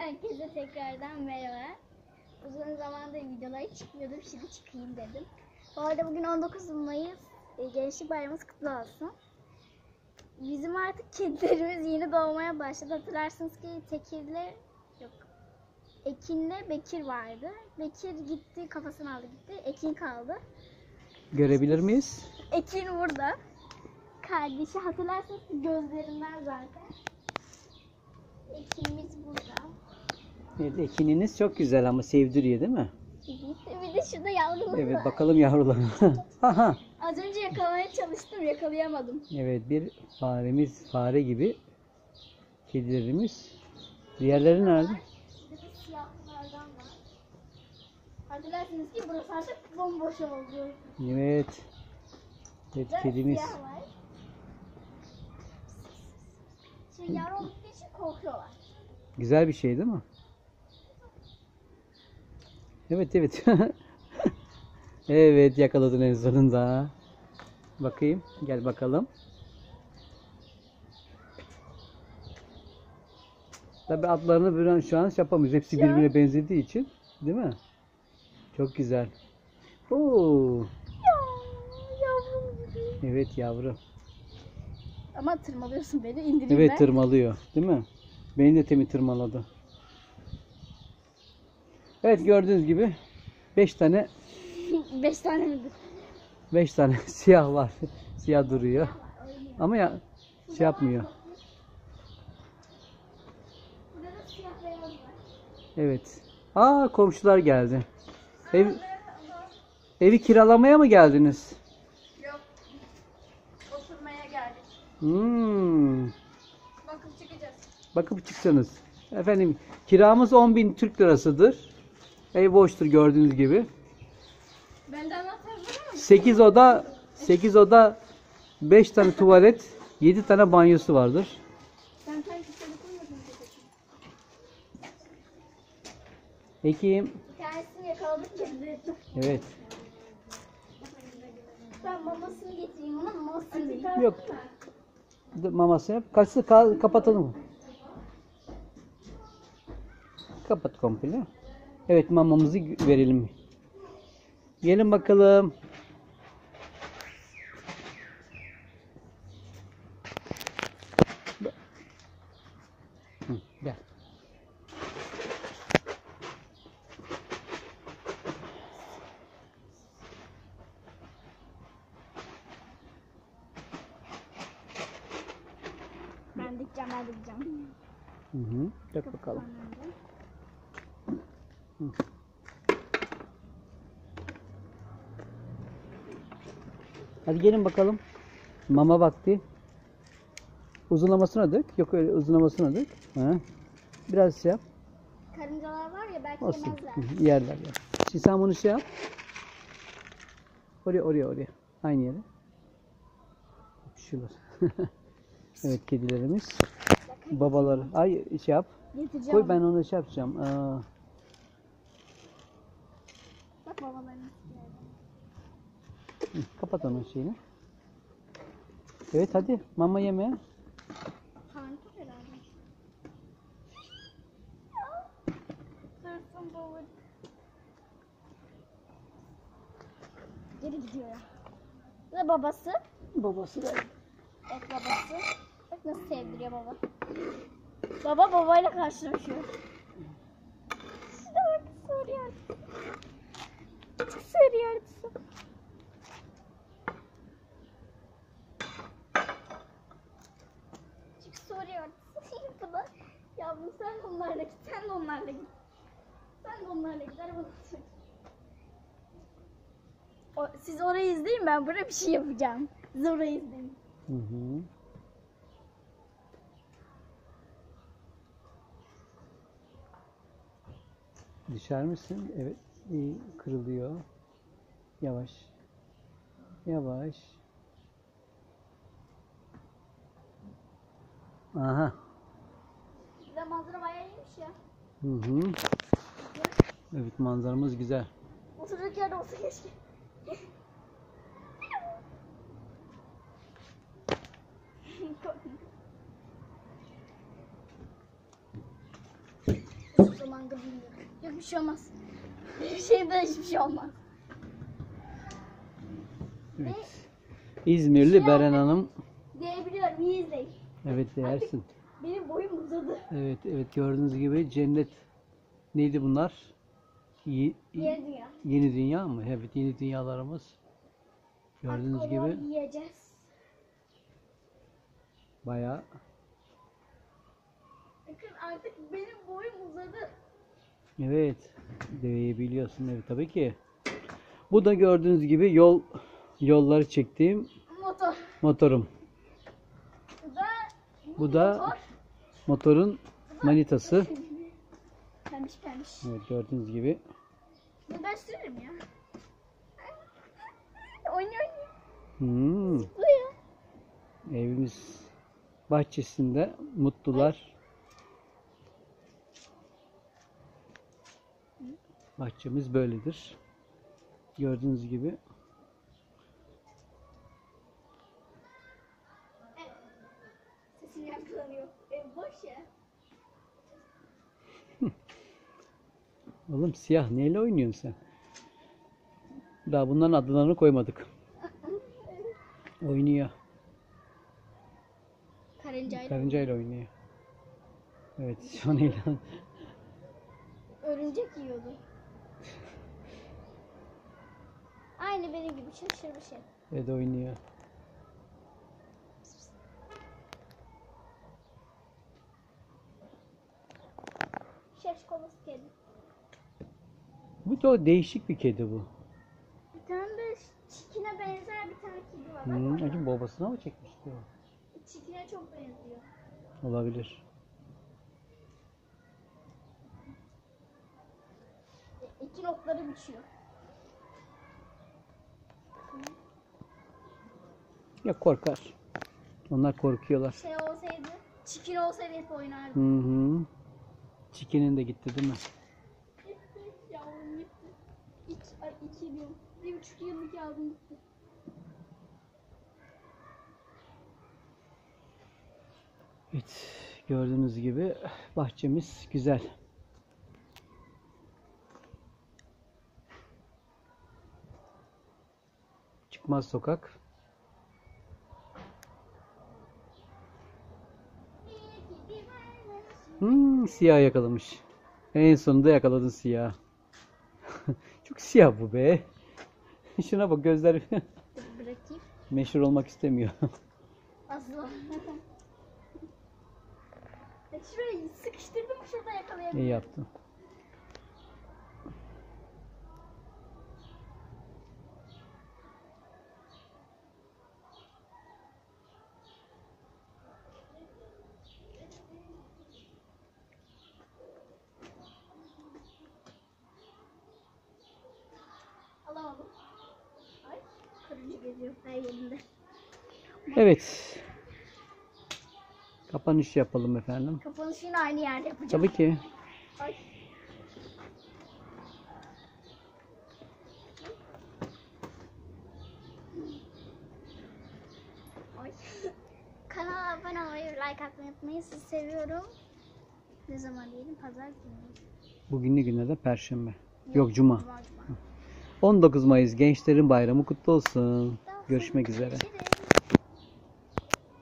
Herkese tekrardan merhaba. Uzun zamandır videolara çıkmıyordum. Şimdi çıkayım dedim. Bu arada bugün 19 Mayıs. Gençlik Bayramımız kutlu olsun. Bizim artık kedilerimiz yeni doğmaya başladı. Hatırlarsınız ki Ekin'le Bekir vardı. Bekir gitti, kafasını aldı gitti. Ekin kaldı. Görebilir miyiz? Ekin burada. Kardeşi, hatırlarsınız ki gözlerinden zaten. Ekinimiz burada. Evet, ekininiz çok güzel ama sevdiriyor değil mi? Bir de şurada yavrumuz Evet, var. bakalım yavrularına. Aha. Az önce yakalamaya çalıştım, yakalayamadım. Evet, bir fare gibi kedilerimiz. Diğerleri nerede? Bir de siyahlardan var. Hatırlarsınız ki burası artık bomboş oldu. Evet. Evet, kedimiz. Siyah var. Yavru olduğu için korkuyorlar. Güzel bir şey değil mi? Evet, evet. Evet, yakaladın en sonunda. Bakayım, gel bakalım. Tabii adlarını şu an yapamıyoruz. Hepsi birbirine benzediği için, değil mi? Çok güzel. Oo. Yavrum gibi. Evet, yavru. Ama tırmalıyorsun beni, indireyim Evet, ben. tırmalıyor, değil mi? Beni de temi tırmaladı. Evet, gördüğünüz gibi 5 tane 5 tane midir? 5 tane siyah var. Siyah duruyor. Ama ya şey yapmıyor. Burada da siyah beyaz var. Evet. Aa, komşular geldi. Evi kiralamaya mı geldiniz? Yok. Oturmaya geldik. Bakıp çıkacağız. Bakıp çıksanız. Efendim, kiramız 10.000 Türk lirasıdır. Ev boştur gördüğünüz gibi. Ben de anahtarım ama. 8 oda, 5 tane tuvalet, 7 tane banyosu vardır. Ben sanki seni koymadım. Ekim. Bir tanesini yakaladık kendi. Evet. Ben mamasını getireyim ona, mamasını vereyim. Yok. Maması yap. Kaçtı, kapatalım. Kapat komple. Evet, mamamızı verelim. Gelin bakalım. Gel. Ben dikeceğim. Hı hı. Bak bakalım. Hı. Hadi gelin bakalım. Mama vakti. Uzunlamasına dök. Yok, öyle uzunlamasına dök. Ha. Biraz şey yap. Karıncalar var ya, belki Olsun. yemezler. Hı, yerler ya. Şimdi sen bunu şey yap. Oraya. Aynı yere. Şular. Evet, kedilerimiz. Babaları. Ay, şey yap. Getireceğim. Koy, ben onu şey yapacağım. Bak babalarını. Kapat onun şeyini. Evet, hadi mama yeme. Kanka herhalde. Dursun baba. Geri gidiyor ya. Ve babası. Babası da. Bak babası. Bak nasıl sevdiriyor baba. Baba babayla karşılaşıyor. Şuna bak, soruyor. Soruyor. Çünkü soruyor. Buna. Yavrum sen de onlarla git. Sen de onlarla git. Sen de onlarla git. Arabada sür. Siz orayı izleyin, ben buraya bir şey yapacağım. Siz orayı izleyin. Hı hı. Düşer misin? Evet. İyi, kırılıyor. Yavaş. Aha. Bir de manzara bayağı iyiymiş ya. Hı hı. Evet, manzaramız güzel. Oturacak yerde olsa keşke. manga bilmiyorum. Yok bir şey olmaz. Bir şeyden hiçbir şey olmaz. Evet. İzmirli Beren Hanım. Diyebiliyorum, iyi izleyin. Evet yersin. Benim boyum uzadı. Evet evet gördüğünüz gibi cennet. Neydi bunlar? Yeni dünya. Yeni dünya mı? Evet yeni dünyalarımız. Gördüğünüz Artık gibi onu yiyeceğiz. bayağı. Bakın artık benim boyum uzadı. Evet. Deveyi biliyorsun evet tabii ki. Bu da gördüğünüz gibi yolları çektiğim Motor. motorum. Bu da motor. motorun manitası. Pembiş pembiş. Evet gördüğünüz gibi. Bunu ben sürerim ya. Oynuyor. Hmm, Zıplıyor. evimiz bahçesinde mutlular. Bahçemiz böyledir. Gördüğünüz gibi. Sesim yankılanıyor. Ev boş ya. Oğlum siyah neyle oynuyorsun sen? Daha bunların adlarını koymadık. Oynuyor. Karıncayla. Karıncayla oynuyor. Evet şu an eğlen. Örümcek yiyordu. Aynı benim gibi şaşır bir şey. Evet oynuyor. Şaşkolası kedi. Bu da değişik bir kedi bu. Bir tane de Çikin'e benzer bir tane kedi var. Bak Acaba babasına mı çekmişti o? Çikin'e çok benziyor. Olabilir. İki notları biçiyor. Ya korkar. Onlar korkuyorlar. Şey olsaydı, Çikin olsaydı hep oynardı. Hı hı. Çikinin de gitti değil mi? Gitti, yavrum gitti. İki yıl, 1,5 yıllık yavrum gitti. Evet. Gördüğünüz gibi bahçemiz güzel. Çıkmaz sokak. Siyah yakalamış. En sonunda yakaladın siyah. Çok siyah bu be. Şuna bak gözler Bırakayım. meşhur olmak istemiyor. Asla. Şurayı sıkıştırdım, şurada İyi yakalayabilirim. yaptın. Alamadım. Ay, karınca geziyor her yerinde. Evet. Kapanış yapalım efendim. Kapanışı yine aynı yerde yapacağım. Tabii ki. Ay. Ay. Kanala abone olmayı, like atmayı unutmayın. Sizi seviyorum. Ne zaman diyelim? Pazar günü. Bugün ne günlerden? Perşembe. Yok Cuma. Cuma. 19 Mayıs Gençlerin Bayramı kutlu olsun. Görüşmek üzere. Görüşürüz.